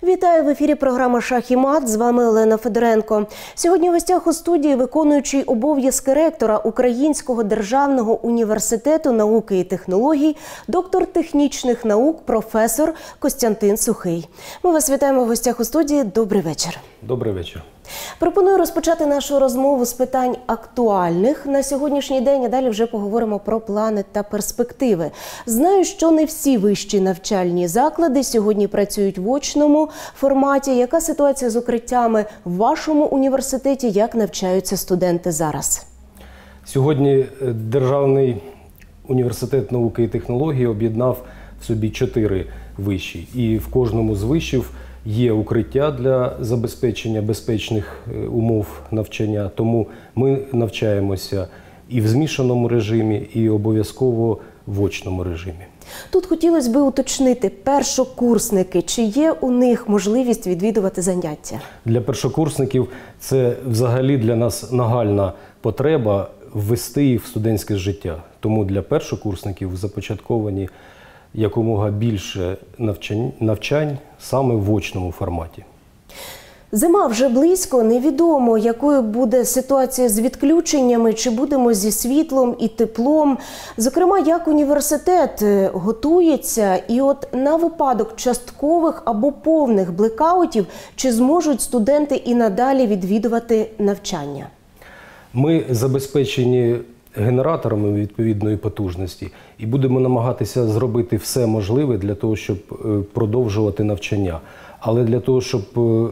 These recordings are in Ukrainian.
Вітаю! В ефірі програма «Шах і мат». З вами Олена Федоренко. Сьогодні в гостях у студії виконуючий обов'язки ректора Українського державного університету науки і технологій, доктор технічних наук, професор Костянтин Сухий. Ми вас вітаємо в гостях у студії. Добрий вечір. Добрий вечір. Пропоную розпочати нашу розмову з питань актуальних на сьогоднішній день, а далі вже поговоримо про плани та перспективи. Знаю, що не всі вищі навчальні заклади сьогодні працюють в очному форматі. Яка ситуація з укриттями в вашому університеті, як навчаються студенти зараз? Сьогодні Державний університет науки і технологій об'єднав в собі 4 виші. І в кожному з вишів є укриття для забезпечення безпечних умов навчання, тому ми навчаємося і в змішаному режимі, і обов'язково в очному режимі. Тут хотілося б уточнити, першокурсники, чи є у них можливість відвідувати заняття? Для першокурсників це взагалі для нас нагальна потреба ввести їх в студентське життя. Тому для першокурсників започатковані якомога більше навчань саме в очному форматі. Зима вже близько, невідомо, якою буде ситуація з відключеннями, чи будемо зі світлом і теплом. Зокрема, як університет готується, і от на випадок часткових або повних блекаутів, чи зможуть студенти і надалі відвідувати навчання? Ми забезпечені генераторами відповідної потужності і будемо намагатися зробити все можливе для того, щоб продовжувати навчання. Але для того, щоб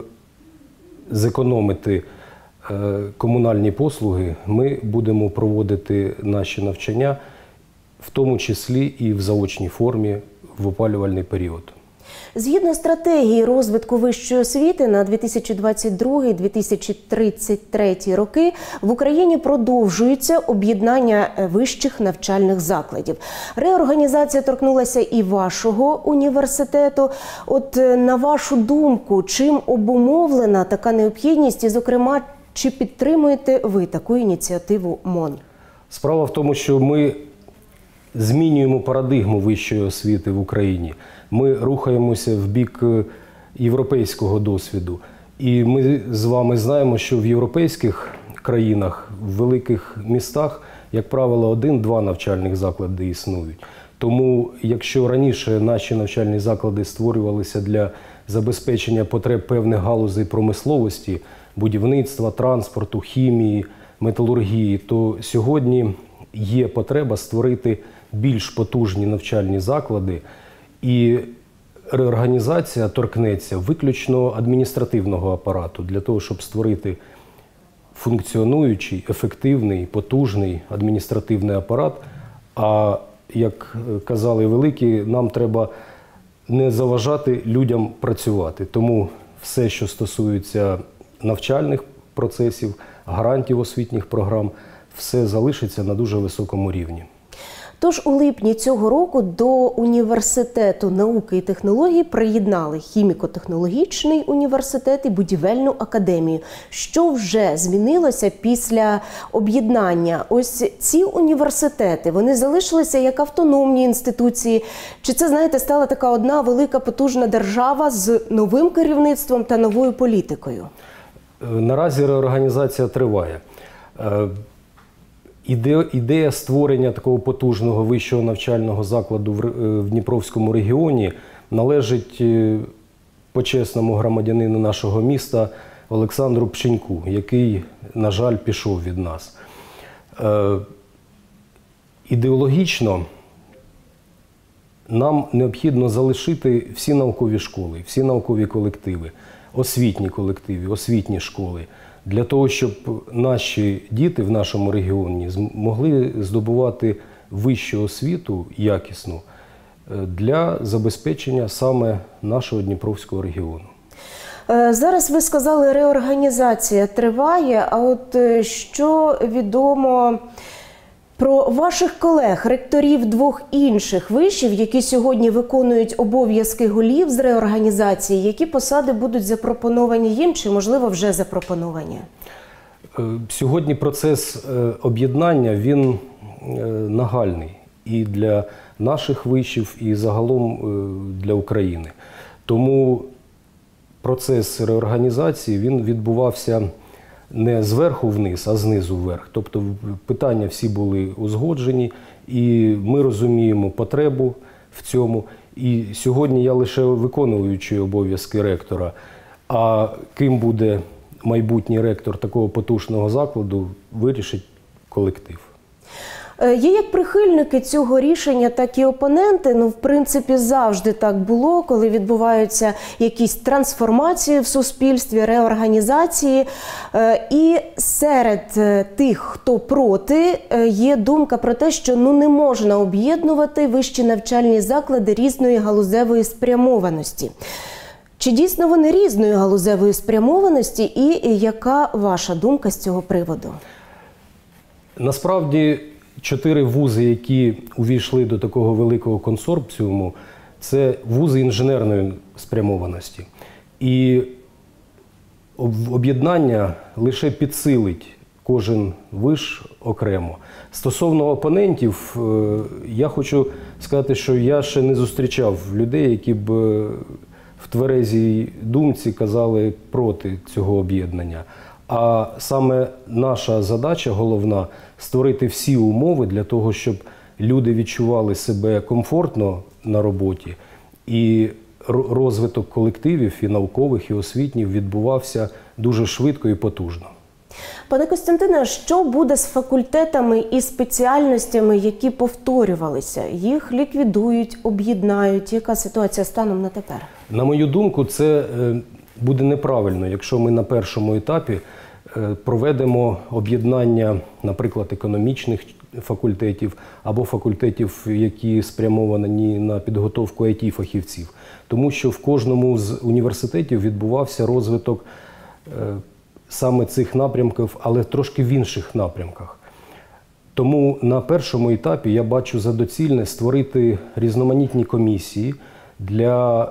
зекономити комунальні послуги, ми будемо проводити наші навчання, в тому числі і в заочній формі в опалювальний період. Згідно стратегії розвитку вищої освіти на 2022-2033 роки в Україні продовжується об'єднання вищих навчальних закладів. Реорганізація торкнулася і вашого університету. От на вашу думку, чим обумовлена така необхідність і, зокрема, чи підтримуєте ви таку ініціативу МОН? Справа в тому, що ми змінюємо парадигму вищої освіти в Україні. Ми рухаємося в бік європейського досвіду. І ми з вами знаємо, що в європейських країнах, в великих містах, як правило, 1-2 навчальних заклади існують. Тому, якщо раніше наші навчальні заклади створювалися для забезпечення потреб певних галузей промисловості, будівництва, транспорту, хімії, металургії, то сьогодні є потреба створити більш потужні навчальні заклади, і реорганізація торкнеться виключно адміністративного апарату для того, щоб створити функціонуючий, ефективний, потужний адміністративний апарат. А, як казали великі, нам треба не заважати людям працювати. Тому все, що стосується навчальних процесів, гарантів освітніх програм, все залишиться на дуже високому рівні. Тож у липні цього року до Університету науки і технологій приєднали хіміко-технологічний університет і будівельну академію. Що вже змінилося після об'єднання? Ось ці університети, вони залишилися як автономні інституції? Чи це, знаєте, стала така одна велика потужна держава з новим керівництвом та новою політикою? Наразі реорганізація триває. Ідея створення такого потужного вищого навчального закладу в Дніпровському регіоні належить почесному громадянину нашого міста Олександру Пшеньку, який, на жаль, пішов від нас. Ідеологічно нам необхідно залишити всі наукові школи, всі наукові колективи, освітні колективи, освітні школи, для того, щоб наші діти в нашому регіоні змогли здобувати вищу освіту якісну для забезпечення саме нашого Дніпровського регіону. Зараз ви сказали, реорганізація триває, а от що відомо про ваших колег, ректорів 2 інших вишів, які сьогодні виконують обов'язки голів з реорганізації, які посади будуть запропоновані їм, чи, можливо, вже запропоновані? Сьогодні процес об'єднання, він нагальний і для наших вишів, і загалом для України. Тому процес реорганізації, він відбувався не зверху вниз, а знизу вверх. Тобто питання всі були узгоджені, і ми розуміємо потребу в цьому. І сьогодні я лише виконуючий обов'язки ректора, а ким буде майбутній ректор такого потужного закладу, вирішить колектив. Є як прихильники цього рішення, так і опоненти. В принципі, завжди так було, коли відбуваються якісь трансформації в суспільстві, реорганізації. І серед тих, хто проти, є думка про те, що не можна об'єднувати вищі навчальні заклади різної галузевої спрямованості. Чи дійсно вони різної галузевої спрямованості і яка ваша думка з цього приводу? Насправді, 4 вузи, які увійшли до такого великого консорціуму, це вузи інженерної спрямованості. І об'єднання лише підсилить кожен виш окремо. Стосовно опонентів, я хочу сказати, що я ще не зустрічав людей, які б в тверезій думці казали проти цього об'єднання. А саме наша задача головна – створити всі умови для того, щоб люди відчували себе комфортно на роботі, і розвиток колективів і наукових, і освітніх відбувався дуже швидко і потужно. Пане Костянтине, що буде з факультетами і спеціальностями, які повторювалися? Їх ліквідують, об'єднають? Яка ситуація станом на тепер? На мою думку, це буде неправильно, якщо ми на першому етапі проведемо об'єднання, наприклад, економічних факультетів або факультетів, які спрямовані на підготовку IT-фахівців. Тому що в кожному з університетів відбувався розвиток саме цих напрямків, але трошки в інших напрямках. Тому на першому етапі я бачу за доцільне створити різноманітні комісії для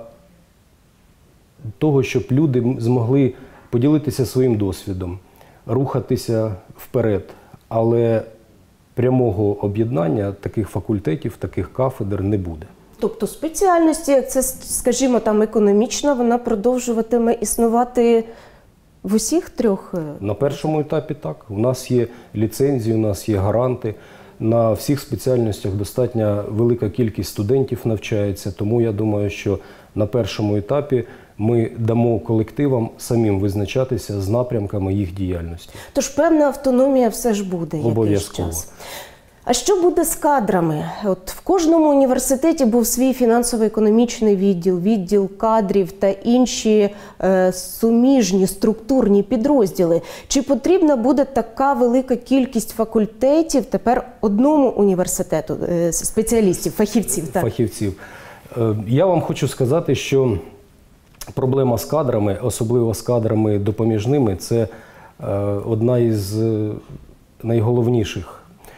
того, щоб люди змогли поділитися своїм досвідом, рухатися вперед, але прямого об'єднання таких факультетів, таких кафедр не буде. Тобто спеціальності, як це, скажімо, там економічна, вона продовжуватиме існувати в усіх 3? На першому етапі так. У нас є ліцензії, у нас є гаранти. На всіх спеціальностях достатньо велика кількість студентів навчається, тому я думаю, що на першому етапі ми дамо колективам самим визначатися з напрямками їх діяльності. Тож певна автономія все ж буде якийсь час. А що буде з кадрами? От в кожному університеті був свій фінансово-економічний відділ, відділ кадрів та інші суміжні структурні підрозділи. Чи потрібна буде така велика кількість факультетів тепер одному університету, спеціалістів, фахівців? Так? Фахівців. Я вам хочу сказати, що проблема з кадрами, особливо з кадрами допоміжними, це одна із найголовніших.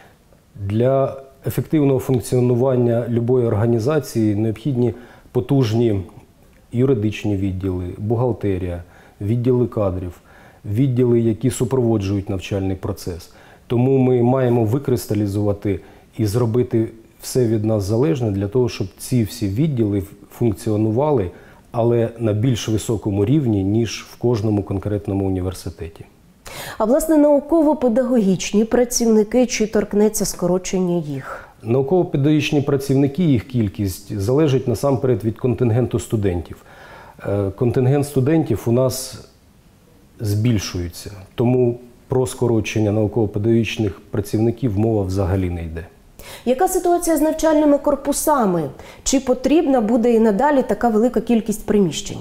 Для ефективного функціонування будь-якої організації необхідні потужні юридичні відділи, бухгалтерія, відділи кадрів, відділи, які супроводжують навчальний процес. Тому ми маємо викристалізувати і зробити все від нас залежне для того, щоб ці всі відділи функціонували, але на більш високому рівні, ніж в кожному конкретному університеті. А, власне, науково-педагогічні працівники, чи торкнеться скорочення їх? Науково-педагогічні працівники, їх кількість залежить насамперед від контингенту студентів. Контингент студентів у нас збільшується, тому про скорочення науково-педагогічних працівників мова взагалі не йде. Яка ситуація з навчальними корпусами? Чи потрібна буде і надалі така велика кількість приміщень?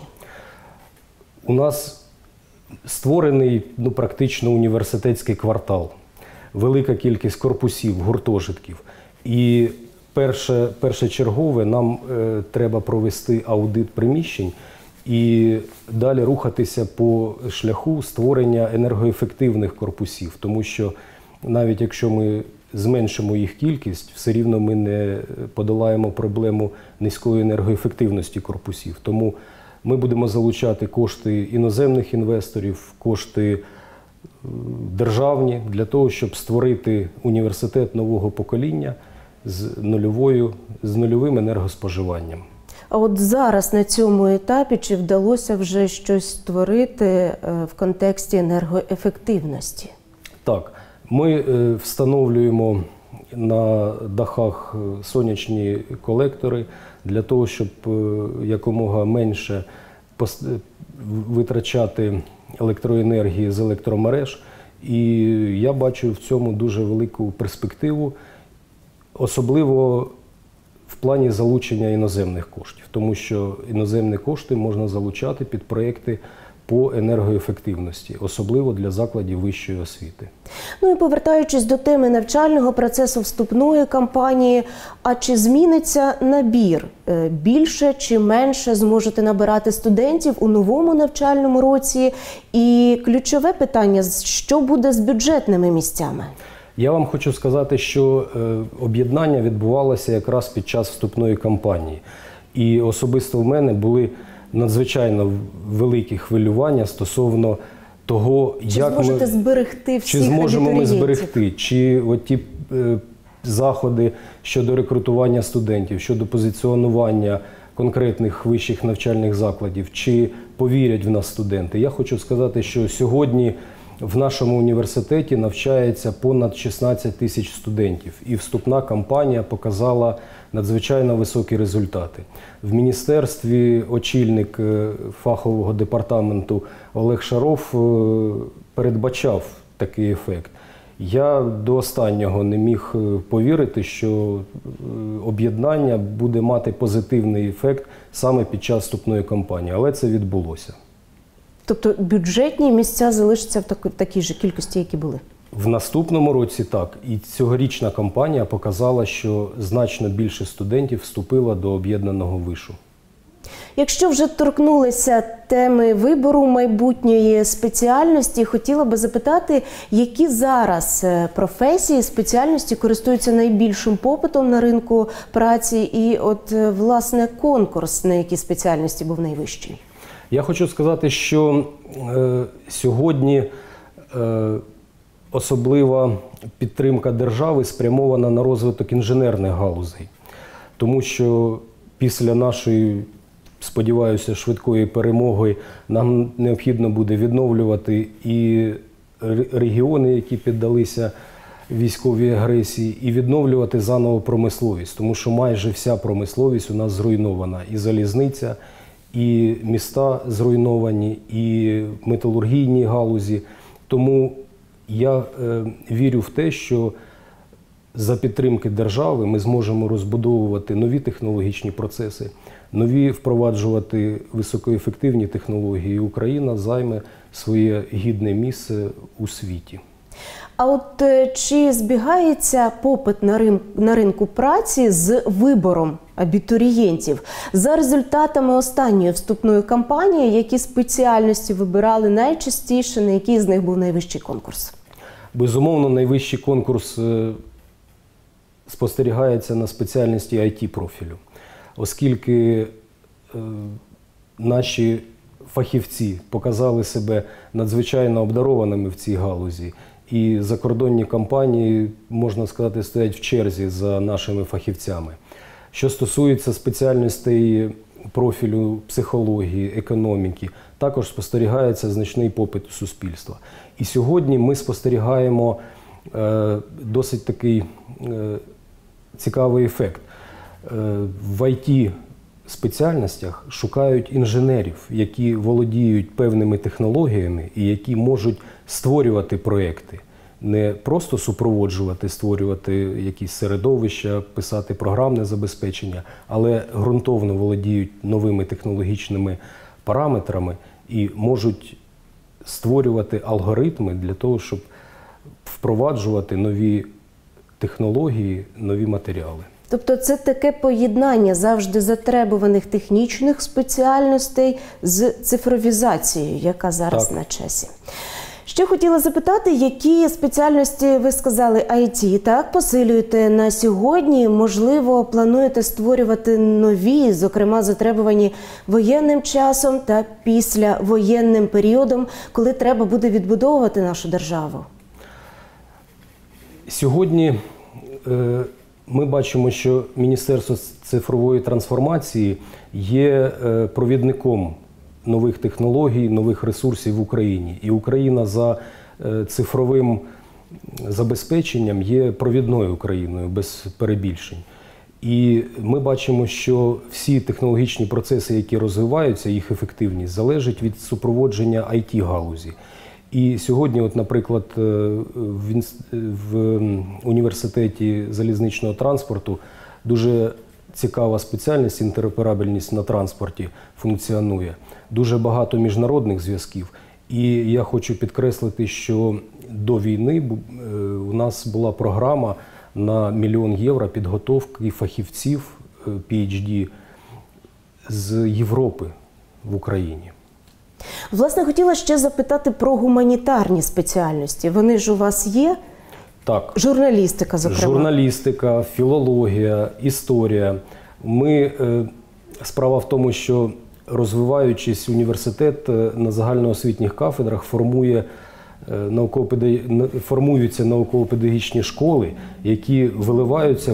У нас створений практично університетський квартал, велика кількість корпусів, гуртожитків. І першочергове нам треба провести аудит приміщень і далі рухатися по шляху створення енергоефективних корпусів. Тому що навіть якщо ми зменшимо їх кількість, все рівно ми не подолаємо проблему низької енергоефективності корпусів. Тому ми будемо залучати кошти іноземних інвесторів, кошти державні для того, щоб створити університет нового покоління з нульовим енергоспоживанням. А от зараз на цьому етапі чи вдалося вже щось створити в контексті енергоефективності? Так, ми встановлюємо на дахах сонячні колектори для того, щоб якомога менше витрачати електроенергії з електромереж. І я бачу в цьому дуже велику перспективу, особливо в плані залучення іноземних коштів, тому що іноземні кошти можна залучати під проєкти по енергоефективності, особливо для закладів вищої освіти. Ну і повертаючись до теми навчального процесу вступної кампанії, а чи зміниться набір? Більше чи менше зможете набирати студентів у новому навчальному році? І ключове питання, що буде з бюджетними місцями? Я вам хочу сказати, що об'єднання відбувалося якраз під час вступної кампанії. І особисто в мене були надзвичайно великі хвилювання стосовно того, як ми зберегти всіх чи зможемо ми абітурієнтів? зберегти, чи от ті заходи щодо рекрутування студентів, щодо позиціонування конкретних вищих навчальних закладів, чи повірять в нас студенти. Я хочу сказати, що сьогодні в нашому університеті навчається понад 16 тисяч студентів, і вступна кампанія показала надзвичайно високі результати. В міністерстві очільник фахового департаменту Олег Шаров передбачав такий ефект. Я до останнього не міг повірити, що об'єднання буде мати позитивний ефект саме під час вступної кампанії, але це відбулося. Тобто бюджетні місця залишаться в такій же кількості, які були? В наступному році так. І цьогорічна кампанія показала, що значно більше студентів вступило до об'єднаного вишу. Якщо вже торкнулися теми вибору майбутньої спеціальності, хотіла би запитати, які зараз професії, спеціальності користуються найбільшим попитом на ринку праці і от, власне, конкурс на які спеціальності був найвищий? Я хочу сказати, що сьогодні особлива підтримка держави спрямована на розвиток інженерних галузей. Тому що після нашої, сподіваюся, швидкої перемоги нам необхідно буде відновлювати і регіони, які піддалися військовій агресії, і відновлювати заново промисловість. Тому що майже вся промисловість у нас зруйнована. І залізниця, і міста зруйновані, і металургійні галузі. Тому я вірю в те, що за підтримки держави ми зможемо розбудовувати нові технологічні процеси, нові впроваджувати високоефективні технології. І Україна займе своє гідне місце у світі. А от чи збігається попит на ринку праці з вибором абітурієнтів? За результатами останньої вступної кампанії, які спеціальності вибирали найчастіше, на який з них був найвищий конкурс? Безумовно, найвищий конкурс спостерігається на спеціальності IT-профілю, оскільки наші фахівці показали себе надзвичайно обдарованими в цій галузі. І закордонні компанії, можна сказати, стоять в черзі за нашими фахівцями. Що стосується спеціальностей профілю психології, економіки, також спостерігається значний попит у суспільства. І сьогодні ми спостерігаємо досить такий цікавий ефект. В IT-спеціальностях шукають інженерів, які володіють певними технологіями і які можуть створювати проєкти. Не просто супроводжувати, створювати якісь середовища, писати програмне забезпечення, але ґрунтовно володіють новими технологічними параметрами і можуть створювати алгоритми для того, щоб впроваджувати нові технології, нові матеріали. Тобто це таке поєднання завжди затребуваних технічних спеціальностей з цифровізацією, яка зараз на часі. Ще хотіла запитати, які спеціальності, ви сказали, IT, так, посилюєте на сьогодні? Можливо, плануєте створювати нові, зокрема, затребувані воєнним часом та післявоєнним періодом, коли треба буде відбудовувати нашу державу? Сьогодні Ми бачимо, що Міністерство цифрової трансформації є провідником нових технологій, нових ресурсів в Україні. І Україна за цифровим забезпеченням є провідною Україною, без перебільшень. І ми бачимо, що всі технологічні процеси, які розвиваються, їх ефективність залежить від супроводження IT-галузі. І сьогодні, от, наприклад, в університеті залізничного транспорту дуже цікава спеціальність, інтероперабельність на транспорті функціонує. Дуже багато міжнародних зв'язків. І я хочу підкреслити, що до війни у нас була програма на 1 мільйон євро підготовки фахівців PhD з Європи в Україні. Власне, хотіла ще запитати про гуманітарні спеціальності. Вони ж у вас є? Так. Журналістика, зокрема. Журналістика, філологія, історія. Справа в тому, що розвиваючись, університет на загальноосвітніх кафедрах формуються науково-педагогічні школи, які виливаються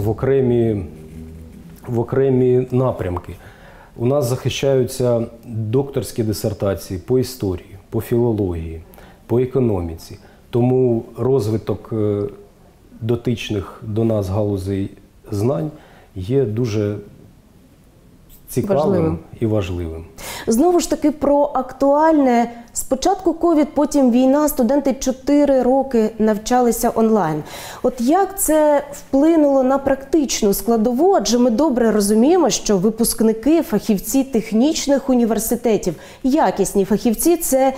в окремі напрямки. У нас захищаються докторські дисертації по історії, по філології, по економіці. Тому розвиток дотичних до нас галузей знань є дуже цікавим і важливим. Знову ж таки про актуальне. Спочатку ковід, потім війна, студенти 4 роки навчалися онлайн. От як це вплинуло на практичну складову? Адже ми добре розуміємо, що випускники, фахівці технічних університетів, якісні фахівці – це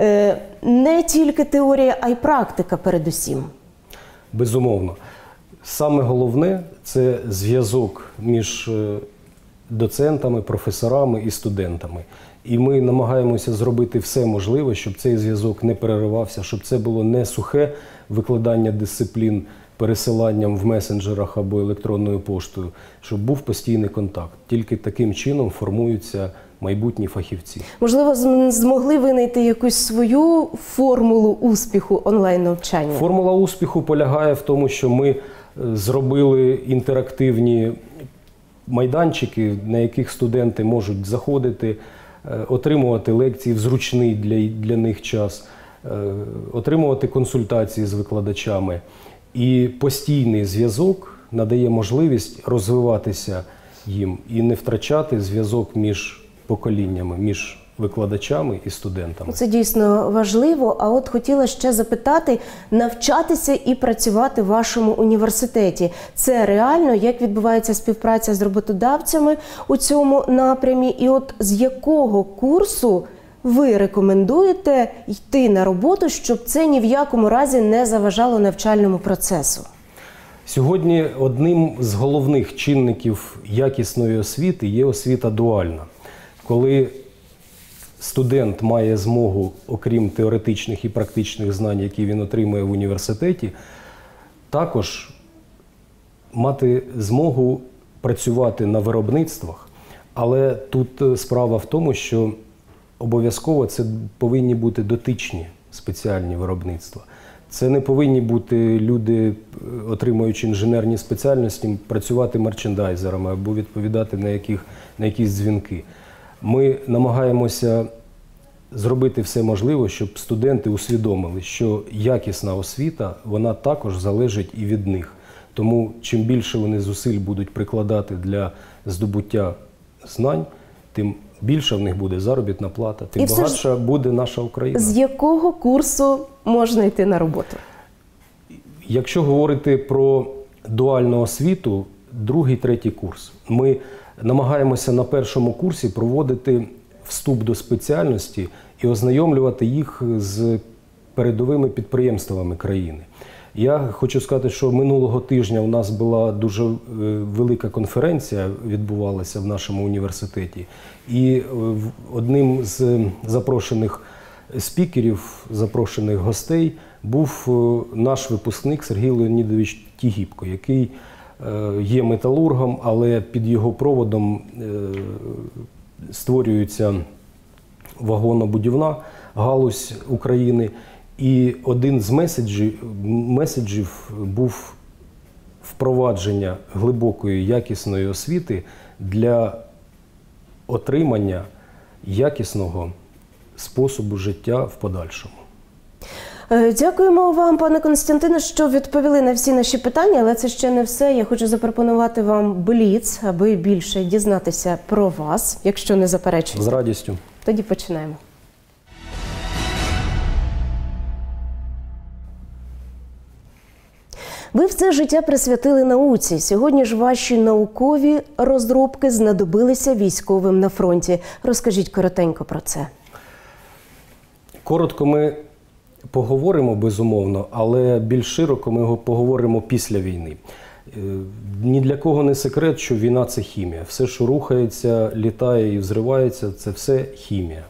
не тільки теорія, а й практика передусім. Безумовно. Саме головне – це зв'язок між доцентами, професорами і студентами. І ми намагаємося зробити все можливе, щоб цей зв'язок не переривався, щоб це було не сухе викладання дисциплін пересиланням в месенджерах або електронною поштою, щоб був постійний контакт. Тільки таким чином формуються майбутні фахівці. Можливо, змогли винайти якусь свою формулу успіху онлайн-навчання? Формула успіху полягає в тому, що ми зробили інтерактивні майданчики, на яких студенти можуть заходити, отримувати лекції в зручний для них час, отримувати консультації з викладачами. І постійний зв'язок надає можливість розвиватися їм і не втрачати зв'язок між поколіннями, між викладачами і студентами. Це дійсно важливо. А от хотіла ще запитати, навчатися і працювати в вашому університеті. Це реально? Як відбувається співпраця з роботодавцями у цьому напрямі? І от з якого курсу ви рекомендуєте йти на роботу, щоб це ні в якому разі не заважало навчальному процесу? Сьогодні одним з головних чинників якісної освіти є освіта дуальна. Коли студент має змогу, окрім теоретичних і практичних знань, які він отримує в університеті, також мати змогу працювати на виробництвах. Але тут справа в тому, що обов'язково це повинні бути дотичні спеціальні виробництва. Це не повинні бути люди, отримуючи інженерні спеціальності, працювати мерчендайзерами або відповідати на якісь дзвінки. Ми намагаємося зробити все можливе, щоб студенти усвідомили, що якісна освіта, вона також залежить і від них. Тому чим більше вони зусиль будуть прикладати для здобуття знань, тим більше в них буде заробітна плата, тим багатша буде наша Україна. З якого курсу можна йти на роботу? Якщо говорити про дуальну освіту, 2-3 курс. Ми намагаємося на першому курсі проводити вступ до спеціальності і ознайомлювати їх з передовими підприємствами країни. Я хочу сказати, що минулого тижня у нас була дуже велика конференція, відбувалася в нашому університеті. І одним з запрошених спікерів, запрошених гостей, був наш випускник Сергій Леонідович Тігіпко, який є металургом, але під його проводом створюється вагонобудівна галузь України. І один з меседжів був впровадження глибокої якісної освіти для отримання якісного способу життя в подальшому. Дякуємо вам, пане Костянтине, що відповіли на всі наші питання, але це ще не все. Я хочу запропонувати вам бліц, аби більше дізнатися про вас, якщо не заперечуєте. З радістю. Тоді починаємо. Ви все життя присвятили науці. Сьогодні ж ваші наукові розробки знадобилися військовим на фронті. Розкажіть коротенько про це. Коротко ми поговоримо, безумовно, але більш широко ми поговоримо після війни. Ні для кого не секрет, що війна – це хімія. Все, що рухається, літає і взривається – це все хімія.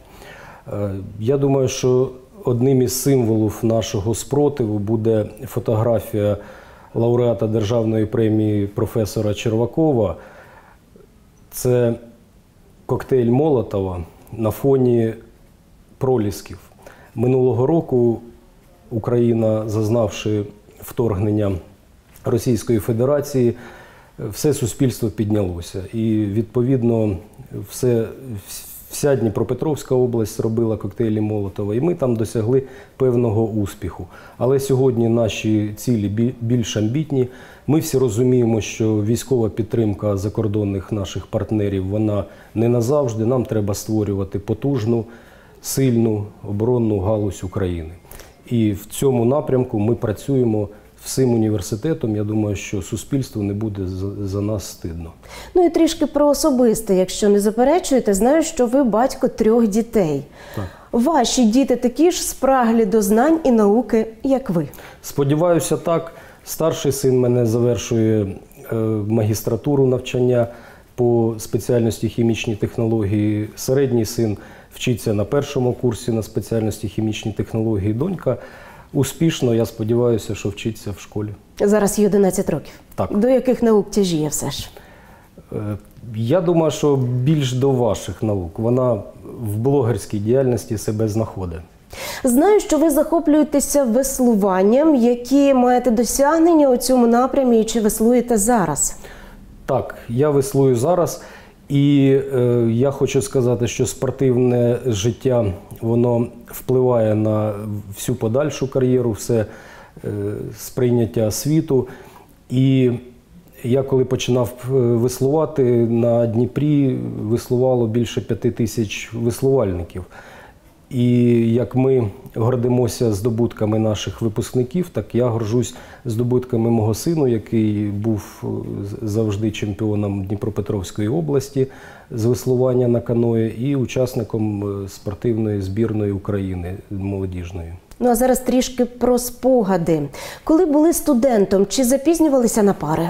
Я думаю, що одним із символів нашого спротиву буде фотографія лауреата Державної премії професора Червакова. Це коктейль Молотова на фоні пролісків. Минулого року Україна, зазнавши вторгнення Російської Федерації, все суспільство піднялося. І, відповідно, вся Дніпропетровська область робила коктейлі Молотова, і ми там досягли певного успіху. Але сьогодні наші цілі більш амбітні. Ми всі розуміємо, що військова підтримка закордонних наших партнерів, вона не назавжди. Нам треба створювати потужну, сильну оборонну галузь України. І в цьому напрямку ми працюємо всім університетом. Я думаю, що суспільству не буде за нас стидно. Ну і трішки про особисте, якщо не заперечуєте. Знаю, що ви батько 3 дітей. Так. Ваші діти такі ж спраглі до знань і науки, як ви? Сподіваюся, так. Старший син мене завершує магістратуру навчання по спеціальності хімічні технології. Середній син вчиться на 1-му курсі на спеціальності хімічні технології. Донька успішно, я сподіваюся, що вчиться в школі. Зараз їй 11 років. Так. До яких наук тяжіє все ж? Я думаю, що більш до ваших наук. Вона в блогерській діяльності себе знаходить. Знаю, що ви захоплюєтеся веслуванням. Які маєте досягнення у цьому напрямі і чи веслуєте зараз? Так, я веслую зараз. І я хочу сказати, що спортивне життя, воно впливає на всю подальшу кар'єру, все сприйняття світу. І я коли починав веслувати, на Дніпрі веслувало більше 5000 веслувальників. І як ми гордимося здобутками наших випускників, так я горжусь здобутками мого сину, який був завжди чемпіоном Дніпропетровської області з веслування на каное і учасником спортивної збірної України молодіжної. Ну а зараз трішки про спогади. Коли були студентом, чи запізнювалися на пари?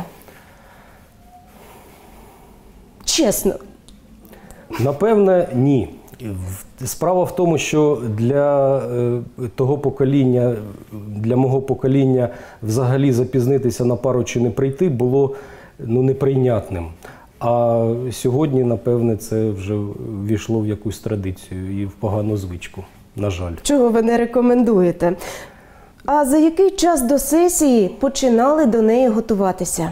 Чесно. Напевне, ні. Справа в тому, що для того покоління, для мого покоління взагалі запізнитися на пару чи не прийти було неприйнятним. А сьогодні, напевне, це вже ввійшло в якусь традицію і в погану звичку, на жаль. Чого ви не рекомендуєте? А за який час до сесії починали до неї готуватися?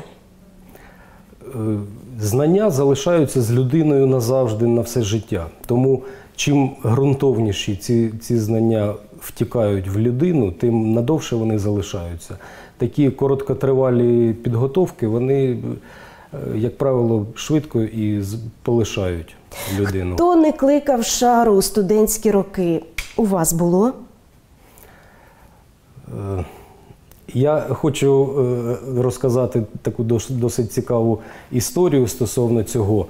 Знання залишаються з людиною назавжди, на все життя. Тому чим ґрунтовніші ці знання втікають в людину, тим надовше вони залишаються. Такі короткотривалі підготовки, вони, як правило, швидко і полишають людину. Хто не кликав шару у студентські роки? У вас було? Я хочу розказати таку досить цікаву історію стосовно цього.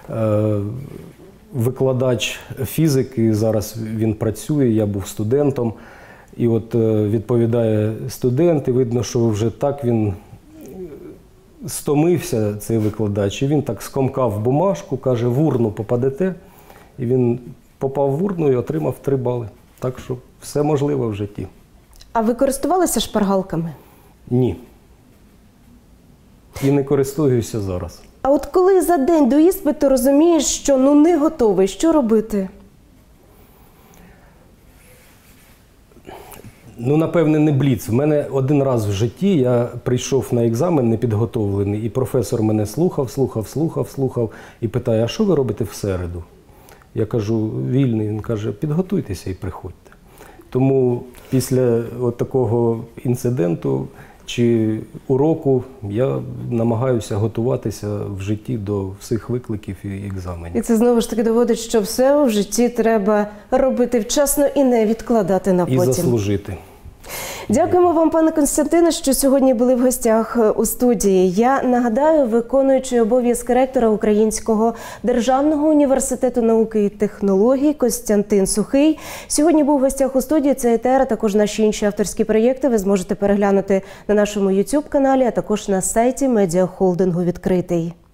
Викладач фізики, зараз він працює, я був студентом. І от відповідає студент, і видно, що вже так він стомився, цей викладач. І він так скомкав бумажку, каже, в урну попадете. І він попав в урну і отримав 3 бали. Так що все можливо в житті. А ви користувалися шпаргалками? Ні. І не користуюся зараз. А от коли за день до іспиту розумієш, що не готовий, що робити? Ну, напевне, не бліц. В мене один раз в житті я прийшов на екзамен непідготовлений, і професор мене слухав, і питає, а що ви робите в середу? Я кажу, вільний. Він каже, підготуйтеся і приходьте. Тому після от такого інциденту чи уроку я намагаюся готуватися в житті до всіх викликів і екзаменів. І це знову ж таки доводить, що все в житті треба робити вчасно і не відкладати на потім. І заслужити. Дякуємо вам, пане Костянтине, що сьогодні були в гостях у студії. Я нагадаю, виконуючий обов'язки ректора Українського державного університету науки і технологій Костянтин Сухий сьогодні був в гостях у студії. Це ЕТР, а також наші інші авторські проєкти ви зможете переглянути на нашому YouTube-каналі, а також на сайті медіахолдингу «Відкритий».